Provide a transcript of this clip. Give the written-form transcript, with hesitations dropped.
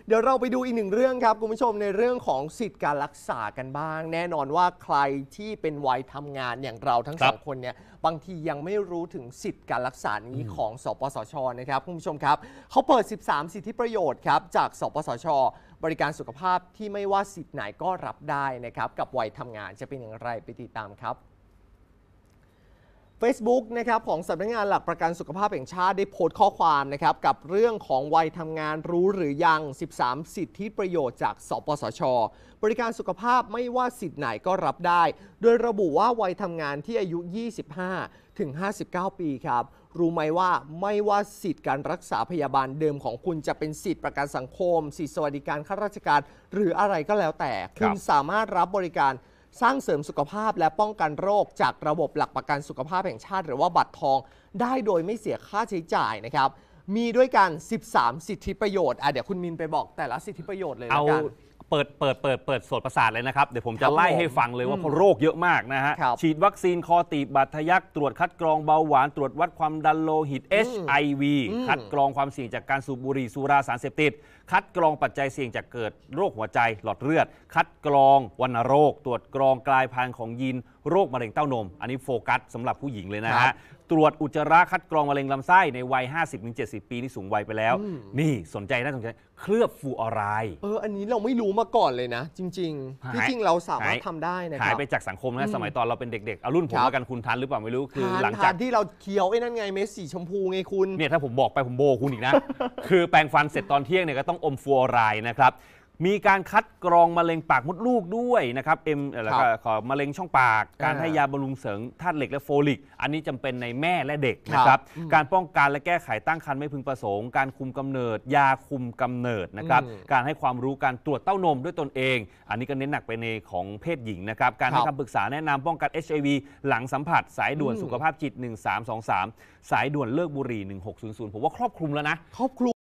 เดี๋ยวเราไปดูอีกหนึ่งเรื่องครับคุณผู้ชมในเรื่องของสิทธิการรักษากันบ้าง แน่นอนว่าใครที่เป็นวัยทำงานอย่างเราทั้งสองคนเนี่ยบางทียังไม่รู้ถึงสิทธิการรักษานี้ของสปสช.นะครับคุณผู้ชมครับเขาเปิด 13 สิทธิประโยชน์ครับจากสปสช.บริการสุขภาพที่ไม่ว่าสิทธิไหนก็รับได้นะครับกับวัยทำงานจะเป็นอย่างไรไปติดตามครับFacebook นะครับของสำนักงานหลักประกันสุขภาพแห่งชาติได้โพสต์ข้อความนะครับกับเรื่องของวัยทำงานรู้หรือยัง 13 สิทธิประโยชน์จากสปสช.บริการสุขภาพไม่ว่าสิทธิไหนก็รับได้โดยระบุว่าวัยทำงานที่อายุ 25 ถึง 59 ปีครับรู้ไหมว่าไม่ว่าสิทธิการรักษาพยาบาลเดิมของคุณจะเป็นสิทธิประกันสังคมสิทธิสวัสดิการข้าราชการหรืออะไรก็แล้วแต่คุณสามารถรับบริการสร้างเสริมสุขภาพและป้องกันโรคจากระบบหลักประกันสุขภาพแห่งชาติหรือว่าบัตรทองได้โดยไม่เสียค่าใช้จ่ายนะครับมีด้วยกัน 13 สิทธิประโยชน์เดี๋ยวคุณมินไปบอกแต่ละสิทธิประโยชน์เลยแล้วกันเปิดโสตประสาทเลยนะครับเดี๋ยวผมจะไล่ให้ฟังเลยว่าโรคเยอะมากนะฮะฉีดวัคซีนคอตีบบาดทะยักตรวจคัดกรองเบาหวานตรวจวัดความดันโลหิต HIV คัดกรองความเสี่ยงจากการสูบบุหรี่สุราสารเสพติดคัดกรองปัจจัยเสี่ยงจากเกิดโรคหัวใจหลอดเลือดคัดกรองวัณโรคตรวจกรองกลายพันธุ์ของยีนโรคมะเร็งเต้านมอันนี้โฟกัสสำหรับผู้หญิงเลยนะฮะตรวจอุจจาระคัดกรองมะเร็งลำไส้ในวัย 50-70 ปีที่สูงวัยไปแล้วนี่สนใจน่าสนใจเคลือบฟลูออไรด์อันนี้เราไม่รู้มาก่อนเลยนะจริงๆที่จริงเราสามารถทำได้นะครับหายไปจากสังคมนะสมัยตอนเราเป็นเด็กๆเอารุ่นผมแล้วกันคุณทันหรือเปล่าไม่รู้คือหลังจากที่เราเคี้ยวไอ้นั่นไงเม็ดสีชมพูไงคุณเนี่ยถ้าผมบอกไปผมโบคุณอีกนะ คือแปรงฟันเสร็จตอนเที่ยงเนี่ยก็ต้องอมฟลูออไรด์นะครับมีการคัดกรองมะเร็งปากมดลูกด้วยนะครับแล้วก็ขอมะเร็งช่องปากการให้ยาบำรุงเสริมธาตุเหล็กและโฟลิกอันนี้จำเป็นในแม่และเด็กนะครับการป้องกันและแก้ไขตั้งครรภ์ไม่พึงประสงค์การคุมกำเนิดยาคุมกำเนิดนะครับการให้ความรู้การตรวจเต้านมด้วยตนเองอันนี้ก็เน้นหนักไปในของเพศหญิงนะครับการให้คำปรึกษาแนะนำป้องกัน HIV หลังสัมผัสสายด่วนสุขภาพจิต1323สายด่วนเลิกบุหรี่1600ผมว่าครอบคลุมแล้วนะครอบคลุม